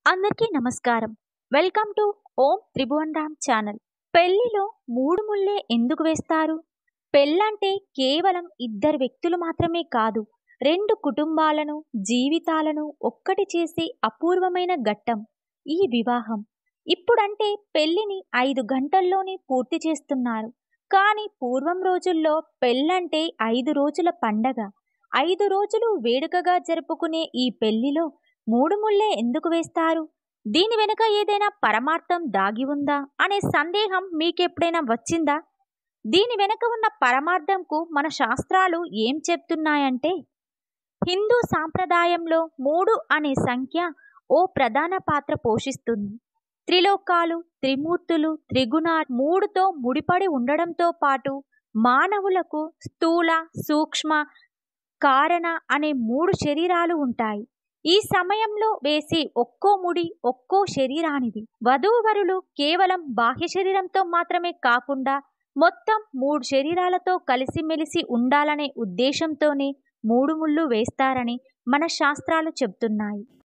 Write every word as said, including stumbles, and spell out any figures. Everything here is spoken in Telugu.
అందరికీ నమస్కారం. Welcome to Om Tribhuvan Ram channel. పెళ్లిలో మూడు ముళ్ళే ఎందుకు వేస్తారు? పెళ్ళంటే కేవలం ఇద్దరు వ్యక్తులు మాత్రమే కాదు, రెండు కుటుంబాలను, జీవితాలను ఒక్కటి చేసే అపూర్వమైన ఘట్టం ఈ వివాహం. ఇప్పుడంటే పెళ్లిని ఐదు గంటల్లోనే పూర్తి చేస్తున్నారు. కానీ పూర్వం రోజుల్లో పెళ్ళంటే ఐదు రోజుల పండగ. ఐదు రోజులు వేడుకగా జరుపుకునే ఈ పెళ్లిలో మూడు ముళ్ళే ఎందుకు వేస్తారు? దీని వెనుక ఏదైనా పరమార్థం దాగి ఉందా అనే సందేహం మీకెప్పుడైనా వచ్చిందా? దీని వెనుక ఉన్న పరమార్థంకు మన శాస్త్రాలు ఏం చెప్తున్నాయంటే, హిందూ సాంప్రదాయంలో మూడు అనే సంఖ్య ఓ ప్రధాన పాత్ర పోషిస్తుంది. త్రిలోకాలు, త్రిమూర్తులు, త్రిగుణాలు మూడుతో ముడిపడి ఉండడంతో పాటు మానవులకు స్థూల, సూక్ష్మ, కారణ అనే మూడు శరీరాలు ఉంటాయి. ఈ సమయంలో వేసే ఒక్కో ముడి ఒక్కో శరీరానిది. వధూవరులు కేవలం బాహ్య శరీరంతో మాత్రమే కాకుండా మొత్తం మూడు శరీరాలతో కలిసిమెలిసి ఉండాలనే ఉద్దేశంతోనే మూడు ముళ్ళు వేస్తారని మన శాస్త్రాలు చెబుతున్నాయి.